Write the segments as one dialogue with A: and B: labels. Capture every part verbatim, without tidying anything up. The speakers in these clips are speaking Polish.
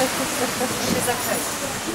A: się zakręci.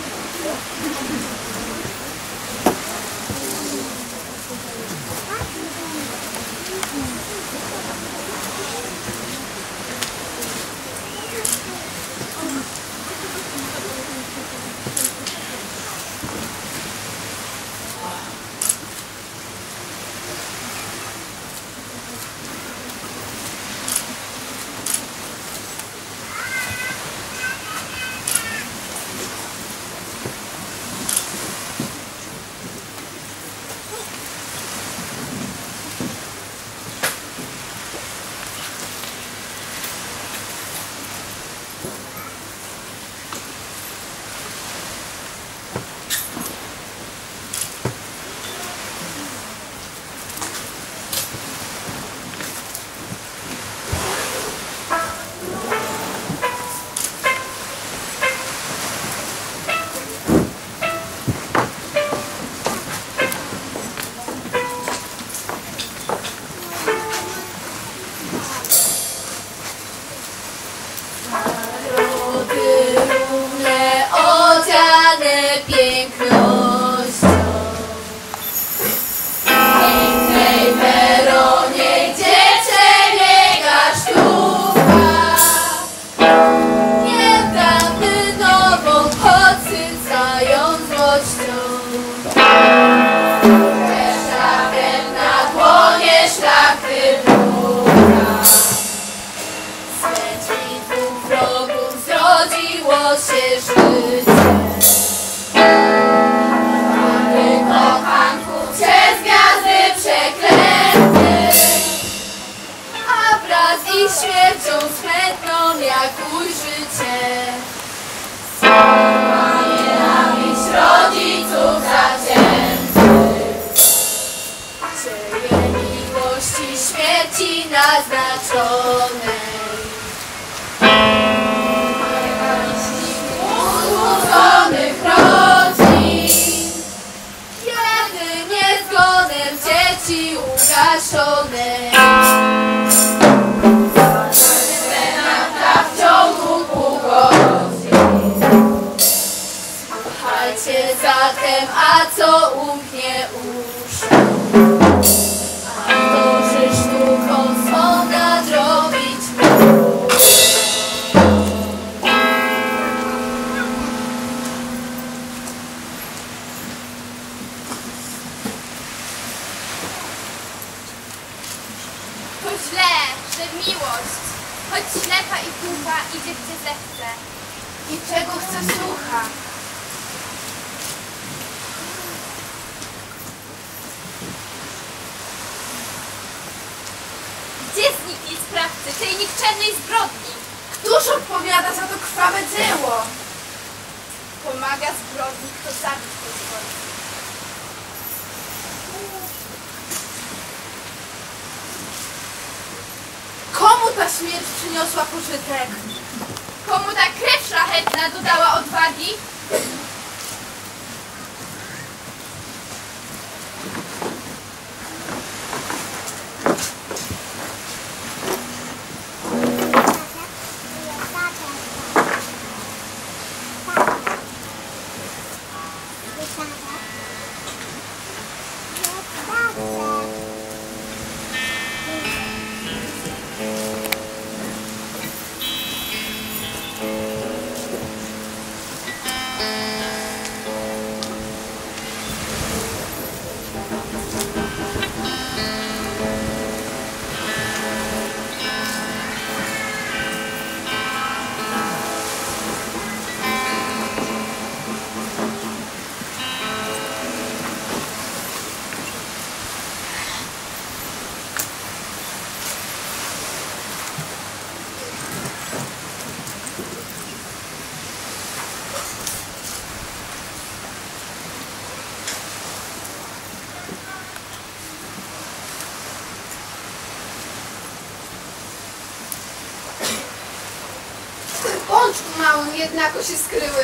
B: Jednako się skryły.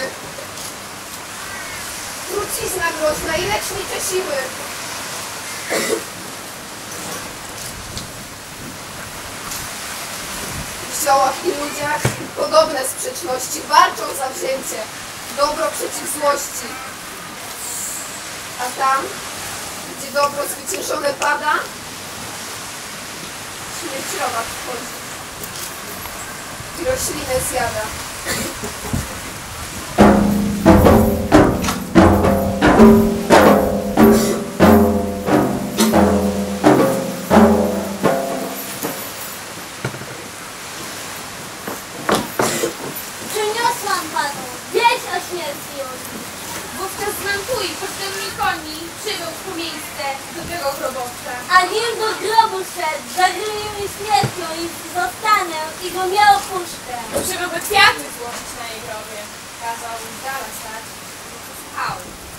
B: Trucizna groźna i lecznicze siły. kościołach i ludziach podobne sprzeczności walczą zawzięcie, dobro przeciw złości. A tam, gdzie dobro zwyciężone pada, śmierciowa wchodzi i roślinę zjada.
C: Przyniosłam panu wieść o śmierci Julii.
D: Wówczas znamkui pocztowni koni przybył w to miejsce do tego grobowca.
C: A nim do grobu szedł, zagryje mi śmiercią i zostanę i go miał puszczę.
D: Przybyłby kwiaty złożyć na jej grobie. Kazał z dala stać i posłuchał.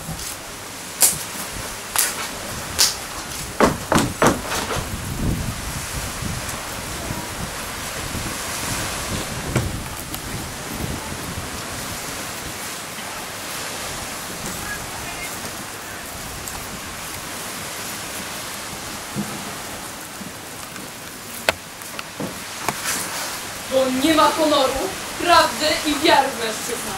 E: Bo nie ma honoru, prawdy i wiary w mężczyznach.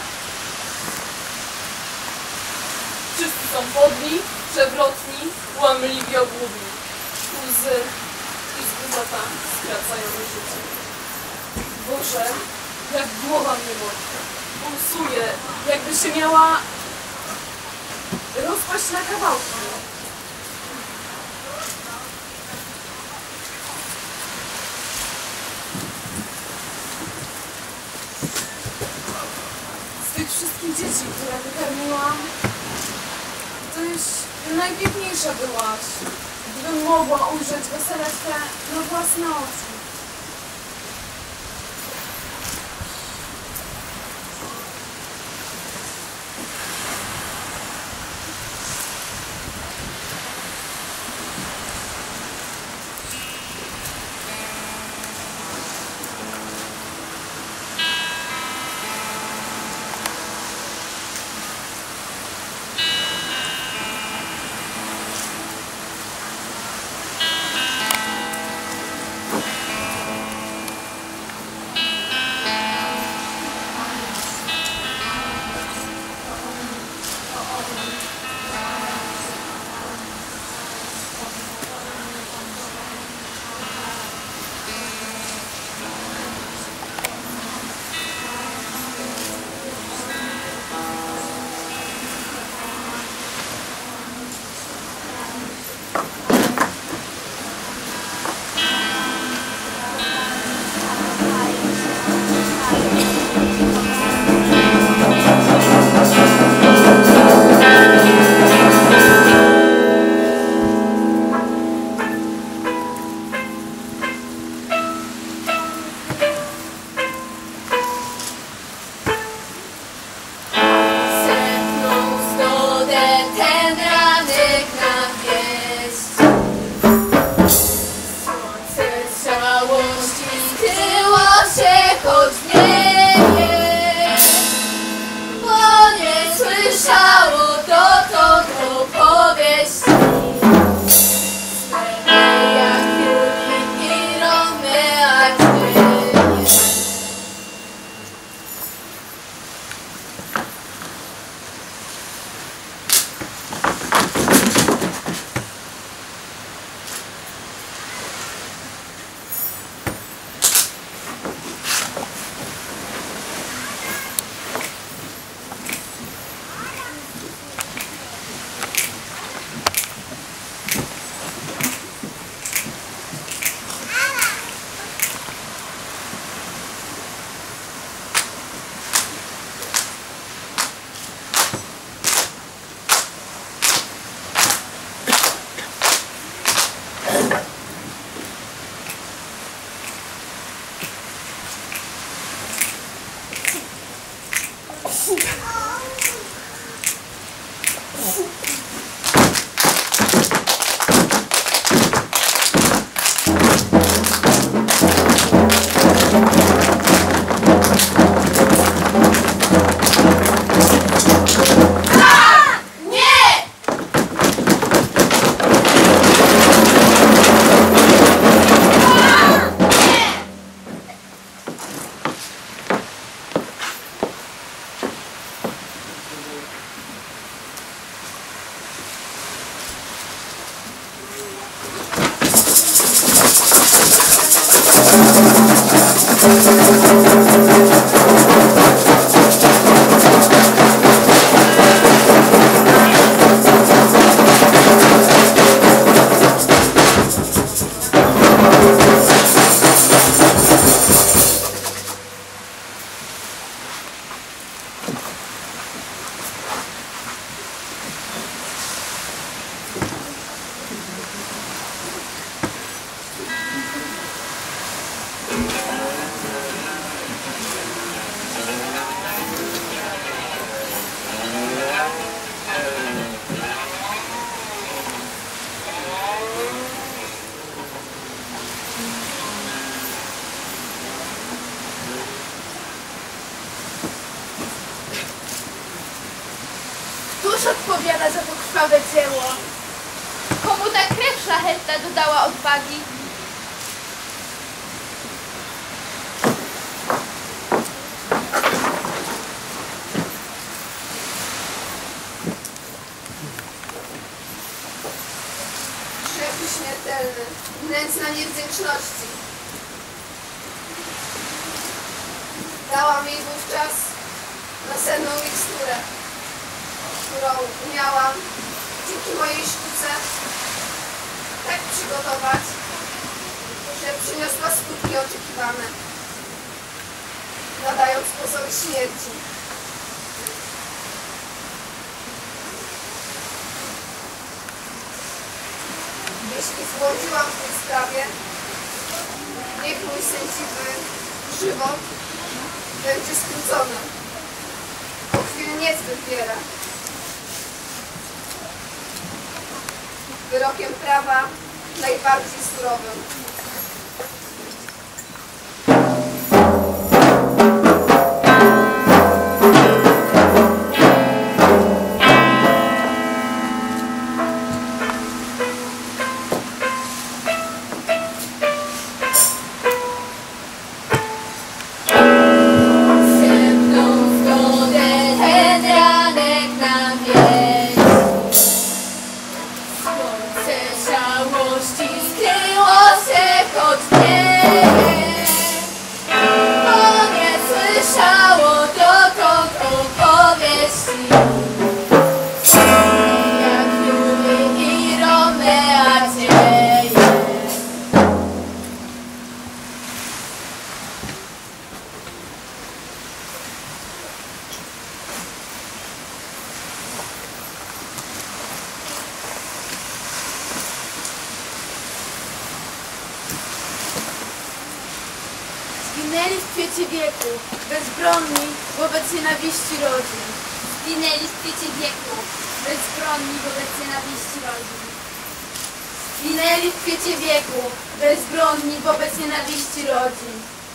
E: Wszyscy są podli, przewrotni, łamliwi, obłudni. Łzy i zgubota skracają mi życie. Boże, jak głowa mnie boli. Pulsuje, jakby się miała rozpaść na kawałki. Z tych wszystkich dzieci, które wykarmiłam, tyś najpiękniejsza byłaś. Gdybym mogła ujrzeć wesele Twe na własne oczy. odpowiada za to krwawe dzieło?
D: Komu ta krew szlachetna dodała odwagi?
B: Grzechu śmiertelny, nędzna niewdzięczności. Dałam jej wówczas nasenną miksturę, którą umiałam dzięki mojej sztuce tak przygotować, że przyniosła skutki oczekiwane, nadając pozory śmierci. Jeśli zbłądziłam w tej sprawie, niech mój sędziwy żywot będzie skrócony. Po chwili niezbyt wiele. Wyrokiem prawa najbardziej surowym.
E: Zginęli w kwiecie wieku, bezbronni wobec nienawiści rodzin.
C: Zginęli w kwiecie wieku, bezbronni wobec nienawiści rodzin.
E: Zginęli w kwiecie wieku, bezbronni wobec nienawiści rodzin.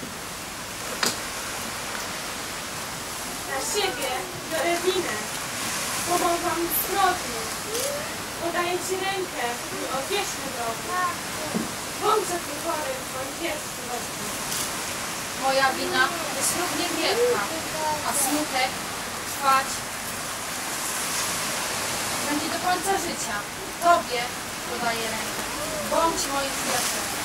F: Na siebie biorę winę. Pomogłam zbrodni. Podaję ci rękę i odwieczny drogi. Bądź za tym chorym, twoim pierwszym rozum.
A: Moja wina jest równie wielka, a smutek trwać będzie do końca życia. Tobie podaję rękę. Bądź moim przyjacielem.